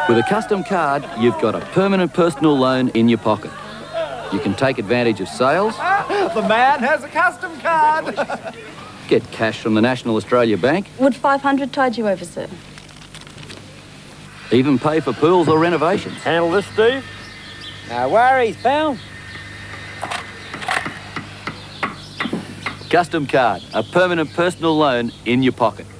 With a custom card, you've got a permanent personal loan in your pocket. You can take advantage of sales. The man has a custom card. Get cash from the National Australia Bank. Would 500 tide you over, sir? Even pay for pools or renovations. Handle this, Steve? No worries, pal. Custom card, a permanent personal loan in your pocket.